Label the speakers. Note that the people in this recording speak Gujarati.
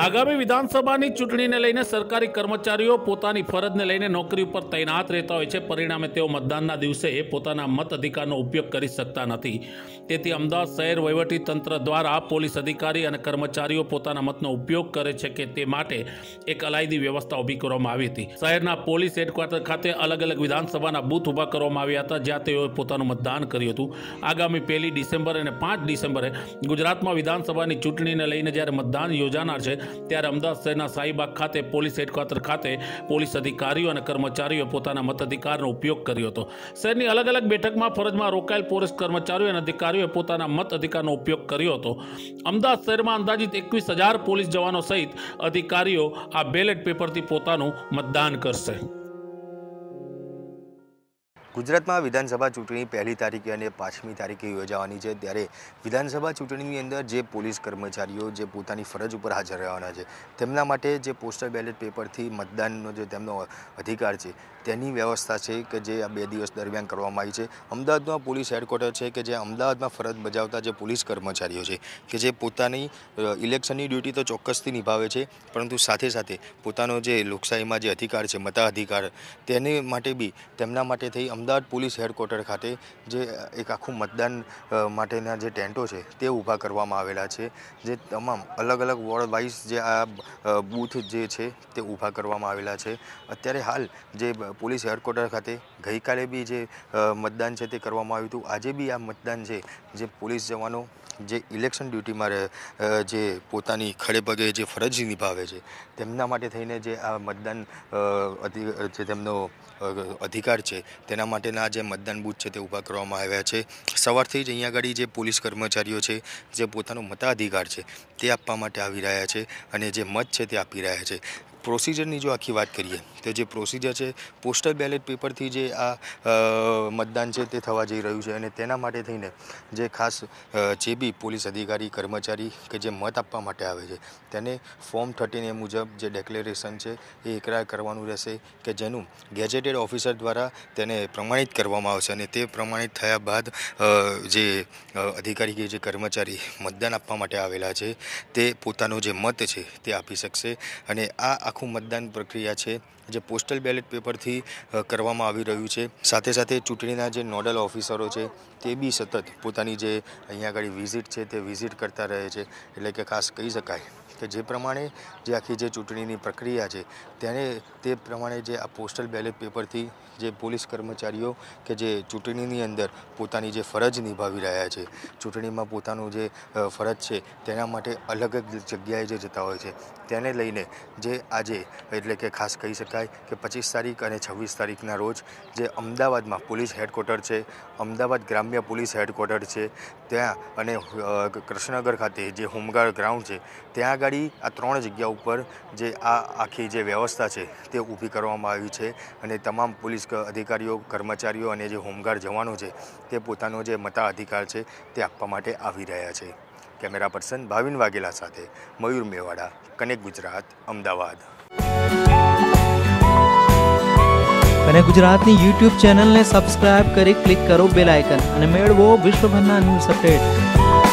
Speaker 1: આગામી વિધાનસભાની ચૂંટણીને લઈને સરકારી કર્મચારીઓ પોતાની ફરજને લઈને નોકરી ઉપર તૈનાત રહેતા હોય છે। પરિણામે તેઓ મતદાનના દિવસે પોતાના મત અધિકારનો ઉપયોગ કરી શકતા નથી। તેથી અમદાવાદ શહેર વહીવટી તંત્ર દ્વારા પોલીસ અધિકારી અને કર્મચારીઓ પોતાના મતનો ઉપયોગ કરે છે કે તે માટે એક અલાયદી વ્યવસ્થા ઊભી કરવામાં આવી હતી। શહેરના પોલીસ હેડક્વાર્ટર ખાતે અલગ અલગ વિધાનસભાના બૂથ ઊભા કરવામાં આવ્યા હતા, જ્યાં તેઓએ પોતાનું મતદાન કર્યું હતું। આગામી 1 ડિસેમ્બર અને 5 ડિસેમ્બરે ગુજરાતમાં વિધાનસભાની ચૂંટણીને લઈને જ્યારે મતદાન યોજાનાર છે ત્યારે અમદાવાદ શહેરના શાહીબાગ ખાતે પોલીસ હેડક્વાર્ટર ખાતે પોલીસ અધિકારીઓ અને કર્મચારીઓ પોતાના મતાધિકારનો ઉપયોગ કર્યો હતો। શહેરની અલગ અલગ બેઠકમાં ફરજમાં રોકાયેલ પોલીસ કર્મચારીઓ અને અધિકારીઓએ પોતાના મત અધિકારનો ઉપયોગ કર્યો હતો। અમદાવાદ શહેરમાં અંદાજિત 21,000 પોલીસ જવાનો સહિત અધિકારીઓ આ બેલેટ પેપરથી પોતાનું મતદાન કરશે।
Speaker 2: ગુજરાતમાં વિધાનસભા ચૂંટણી 1લી તારીખે અને 5મી તારીખે યોજાવાની છે, ત્યારે વિધાનસભા ચૂંટણીની અંદર જે પોલીસ કર્મચારીઓ જે પોતાની ફરજ ઉપર હાજર રહેવાના છે તેમના માટે જે પોસ્ટલ બેલેટ પેપરથી મતદાનનો જે તેમનો અધિકાર છે તેની વ્યવસ્થા છે કે જે આ 2 દિવસ દરમિયાન કરવામાં આવી છે। અમદાવાદમાં પોલીસ હેડક્વાર્ટર છે કે જે અમદાવાદમાં ફરજ બજાવતા જે પોલીસ કર્મચારીઓ છે કે જે પોતાની ઇલેક્શનની ડ્યુટી તો ચોક્કસથી નિભાવે છે, પરંતુ સાથે સાથે પોતાનો જે લોકશાહીમાં જે અધિકાર છે મતાધિકાર તેને માટે બી તેમના માટે થઈ અમદાવાદ પોલીસ હેડક્વાર્ટર ખાતે જે એક આખું મતદાન માટેના જે ટેન્ટો છે તે ઊભા કરવામાં આવેલા છે। જે તમામ અલગ અલગ વોર્ડ વાઇઝ જે આ બૂથ જે છે તે ઊભા કરવામાં આવેલા છે। અત્યારે હાલ જે પોલીસ હેડક્વાર્ટર ખાતે ગઈકાલે બી જે મતદાન છે તે કરવામાં આવ્યું હતું। આજે બી આ મતદાન છે જે પોલીસ જવાનો જે ઇલેક્શન ડ્યુટીમાં જે પોતાની ખડે પગે જે ફરજ નિભાવે છે તેમના માટે થઈને જે આ મતદાન જે તેમનો અધિકાર છે તેના માટેના જે મતદાન બૂથ છે તે ઊભા કરવામાં આવ્યા છે। સવારથી જ અહીંયા આગળ જે પોલીસ કર્મચારીઓ છે જે પોતાનો મતાધિકાર છે તે આપવા માટે આવી રહ્યા છે અને જે મત છે તે આપી રહ્યા છે। પ્રોસિજરની જો આખી વાત કરીએ તો જે પ્રોસિજર છે પોસ્ટલ બેલેટ પેપરથી જે આ મતદાન છે તે થવા જઈ રહ્યું છે અને તેના માટે થઈને જે ખાસ જે બી પોલીસ અધિકારી કર્મચારી કે જે મત આપવા માટે આવે છે તેને ફોર્મ 13A મુજબ જે ડેક્લેરેશન છે એ એકરાર કરવાનું રહેશે કે જેનું ગેજેટેડ ઓફિસર દ્વારા તેને પ્રમાણિત કરવામાં આવશે અને તે પ્રમાણિત થયા બાદ જે અધિકારી કે જે કર્મચારી મતદાન આપવા માટે આવેલા છે તે પોતાનો જે મત છે તે આપી શકશે। અને આ આખું મતદાન પ્રક્રિયા છે જે પોસ્ટલ બેલેટ પેપરથી કરવામાં આવી રહ્યું છે। સાથે સાથે ચૂંટણીના જે નોડલ ઓફિસરો છે તે બી સતત પોતાની જે અહીંયા આગળ વિઝિટ છે તે વિઝિટ કરતા રહે છે। એટલે કે ખાસ કહી શકાય કે જે પ્રમાણે જે આખી જે ચૂંટણીની પ્રક્રિયા છે તે પ્રમાણે જે આ પોસ્ટલ બેલેટ પેપરથી જે પોલીસ કર્મચારીઓ કે જે ચૂંટણીની અંદર પોતાની જે ફરજ નિભાવી રહ્યા છે, ચૂંટણીમાં પોતાનું જે ફરજ છે તેના માટે અલગ અલગ જગ્યાએ જે જતા હોય છે તેને લઈને જે આજે એટલે કે ખાસ કહી શકાય કે 25 તારીખ અને 26 તારીખના રોજ જે અમદાવાદમાં પોલીસ હેડક્વાર્ટર છે, અમદાવાદ ગ્રામ્ય પોલીસ હેડક્વાર્ટર છે ત્યાં અને કૃષ્ણનગર ખાતે જે હોમગાર્ડ ગ્રાઉન્ડ છે ત્યાં આગળ આ 3 જગ્યા ઉપર જે આ આખી જે વ્યવસ્થા છે તે ઊભી કરવામાં આવી છે અને તમામ પોલીસ અધિકારીઓ કર્મચારીઓ અને જે હોમગાર્ડ જવાનો છે તે પોતાનો જે મતાધિકાર છે તે આપવા માટે આવી રહ્યા છે। કેમેરા પર્સન ભાવિન વાઘેલા સાથે મયુર મેવાડા, કનેક્ટ ગુજરાત, અમદાવાદ।
Speaker 3: કનેક્ટ ગુજરાતની YouTube ચેનલને સબસ્ક્રાઇબ કરી ક્લિક કરો બેલ આઇકન અને મેળવો વિશ્વભરના ન્યૂઝ અપડેટ।